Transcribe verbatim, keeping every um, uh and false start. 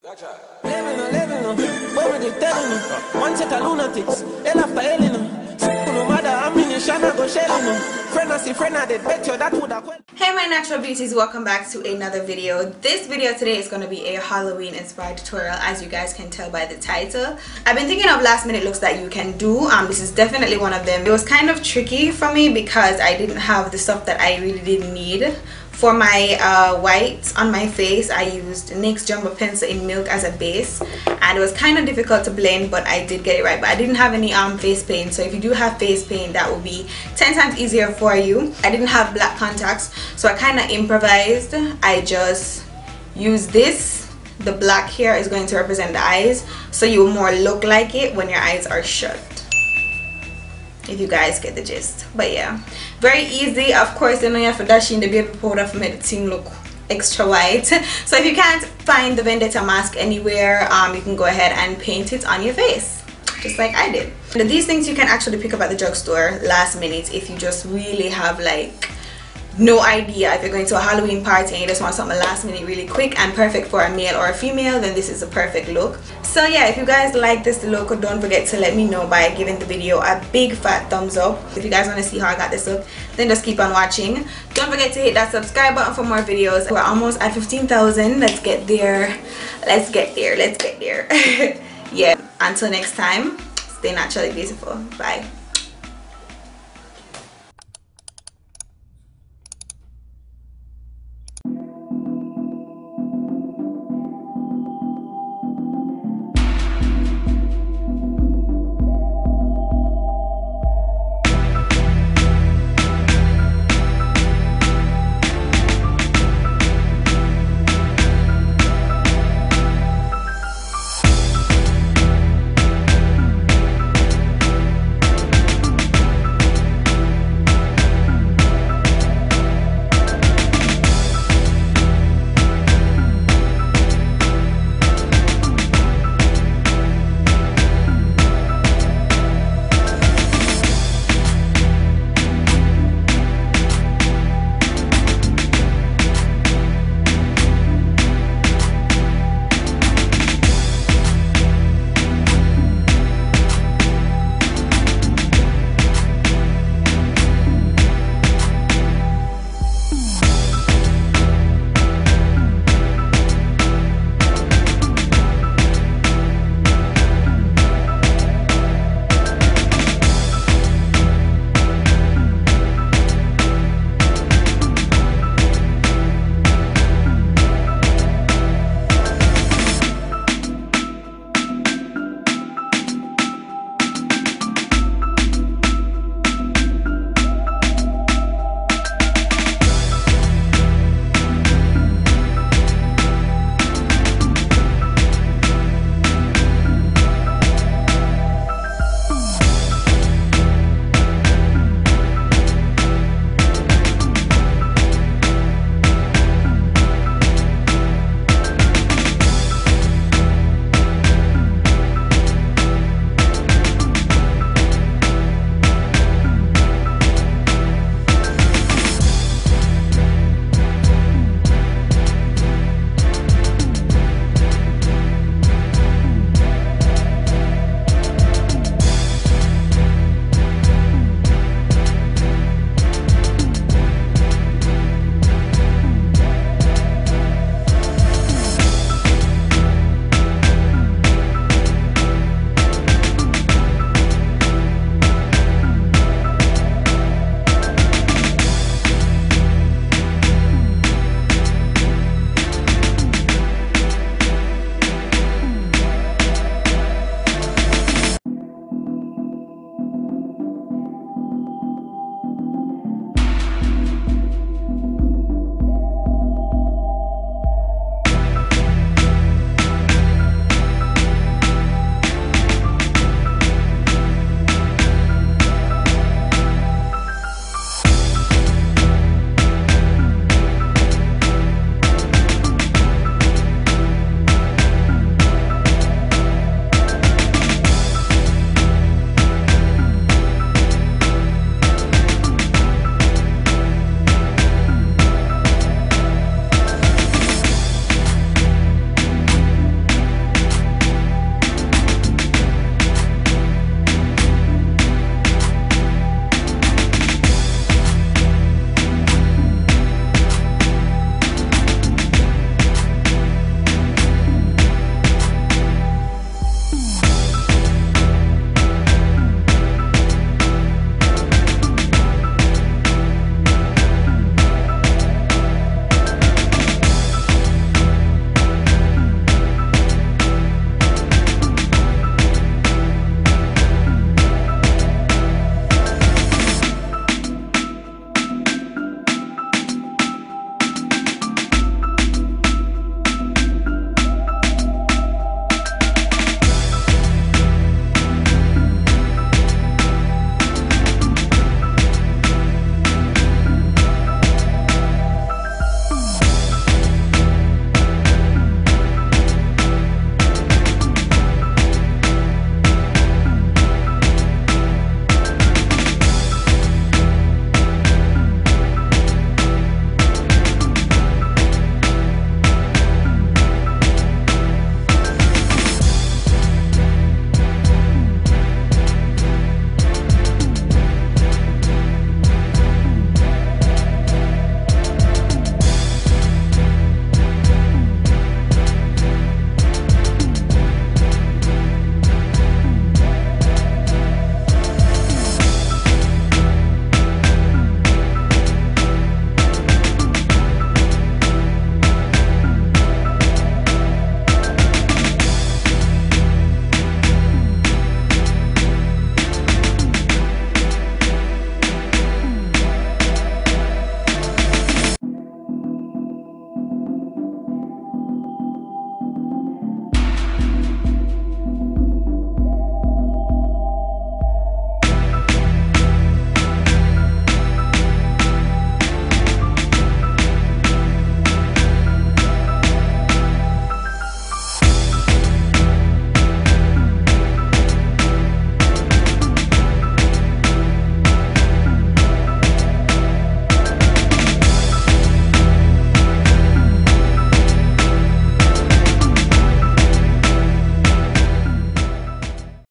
Gotcha. Living a living a, what would they telling her? One set of lunatics, hell after hell no matter how many shana go shelling them. Friend I see friend I did bet you that would have. Hey my natural beauties, welcome back to another video. This video today is going to be a Halloween inspired tutorial, as you guys can tell by the title. I've been thinking of last minute looks that you can do. Um, this is definitely one of them. It was kind of tricky for me because I didn't have the stuff that I really did need. For my uh, whites on my face, I used NYX Jumbo Pencil in Milk as a base, and it was kind of difficult to blend, but I did get it right. But I didn't have any um, face paint, so if you do have face paint, that will be ten times easier for you. I didn't have black contacts, so I kind of improvised. I just used this. The black here is going to represent the eyes, so you will more look like it when your eyes are shut, if you guys get the gist. But yeah, very easy. Of course, you know you have to dash in the baby powder for make the thing look extra white. So if you can't find the Vendetta mask anywhere, um you can go ahead and paint it on your face just like I did. And these things you can actually pick up at the drugstore last minute if you just really have like no idea. If you're going to a Halloween party and you just want something last minute really quick and perfect for a male or a female, then this is a perfect look. So yeah, if you guys like this look, don't forget to let me know by giving the video a big fat thumbs up. If you guys want to see how I got this look, then just keep on watching. Don't forget to hit that subscribe button for more videos. We're almost at fifteen thousand. Let's get there. Let's get there. Let's get there. Yeah, until next time, stay naturally beautiful. Bye.